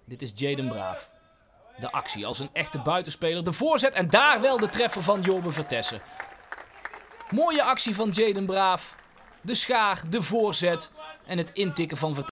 Dit is Jayden Braaf. De actie als een echte buitenspeler. De voorzet en daar wel de treffer van Jorbe Vertessen. Mooie actie van Jayden Braaf. De schaar, de voorzet en het intikken van Vertessen.